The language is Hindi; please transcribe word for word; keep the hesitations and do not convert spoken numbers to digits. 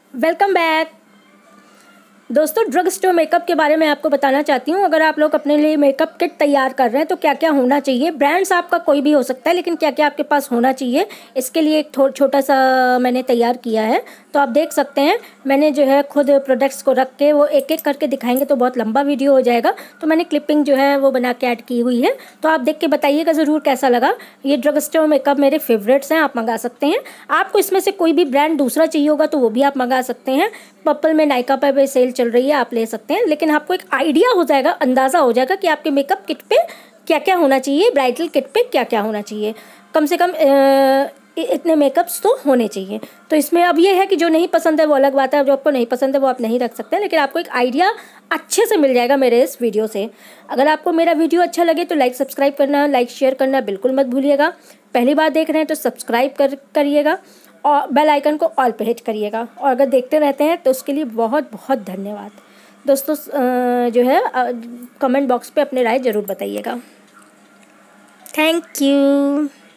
वेलकम बैक दोस्तों। ड्रग स्टोर मेकअप के बारे में आपको बताना चाहती हूँ। अगर आप लोग अपने लिए मेकअप किट तैयार कर रहे हैं तो क्या क्या होना चाहिए। ब्रांड्स आपका कोई भी हो सकता है, लेकिन क्या क्या आपके पास होना चाहिए, इसके लिए एक छोटा सा मैंने तैयार किया है। तो आप देख सकते हैं, मैंने जो है खुद प्रोडक्ट्स को रख के वो एक एक करके दिखाएंगे तो बहुत लंबा वीडियो हो जाएगा, तो मैंने क्लिपिंग जो है वो बना के ऐड की हुई है। तो आप देख के बताइएगा ज़रूर कैसा लगा। ये ड्रग स्टोर मेकअप मेरे फेवरेट्स हैं, आप मंगा सकते हैं। आपको इसमें से कोई भी ब्रांड दूसरा चाहिए होगा तो वो भी आप मंगा सकते हैं। पर्पल में नायका पर भी सेल चल रही है, आप ले सकते हैं। लेकिन आपको एक आइडिया हो जाएगा, अंदाज़ा हो जाएगा कि आपके मेकअप किट पे क्या क्या होना चाहिए, ब्राइडल किट पे क्या क्या होना चाहिए। कम से कम इतने मेकअप्स तो होने चाहिए। तो इसमें अब ये है कि जो नहीं पसंद है वो अलग बात है, जो आपको नहीं पसंद है वो आप नहीं रख सकते हैं, लेकिन आपको एक आइडिया अच्छे से मिल जाएगा मेरे इस वीडियो से। अगर आपको मेरा वीडियो अच्छा लगे तो लाइक सब्सक्राइब करना, लाइक शेयर करना बिल्कुल मत भूलिएगा। पहली बार देख रहे हैं तो सब्सक्राइब कर करिएगा और बेल आइकन को ऑल पे हिट करिएगा। और अगर देखते रहते हैं तो उसके लिए बहुत बहुत धन्यवाद दोस्तों। जो है कमेंट बॉक्स पे अपने राय ज़रूर बताइएगा। Thank you.